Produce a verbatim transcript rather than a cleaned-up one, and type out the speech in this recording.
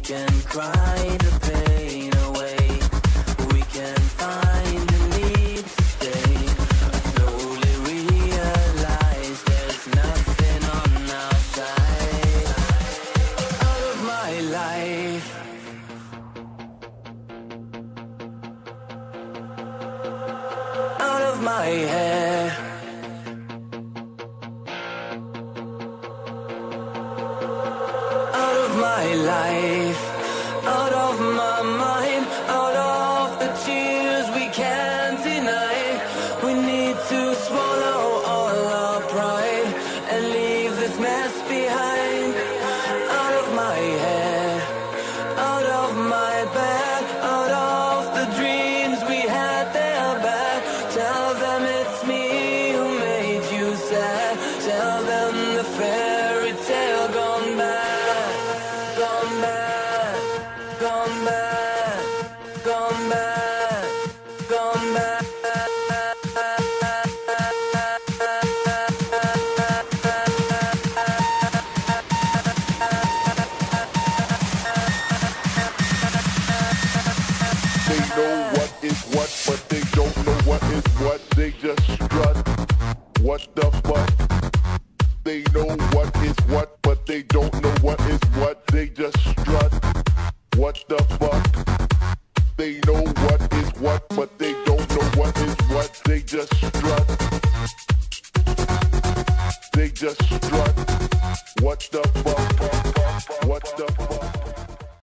can cry the pain away. We can find the need to stay. I slowly realize there's nothing on our side. Out of my life. Out of my hair. Out of my life. Out of my mind. Out of the tears we can't deny. We need to swallow all our pride and leave this mess behind. Out of my head. Out of my bed. Out of the dreams we had there back. Tell them it's me who made you sad. Tell them the fairy tale gone bad. Gone bad. Gone bad. Gone bad. Gone bad. They know what is what, but they don't know what is what. They just strut. What the fuck? They know what is what, but they don't know what is what. They just strut. What the fuck? They know what is what, but they don't know what is what. They just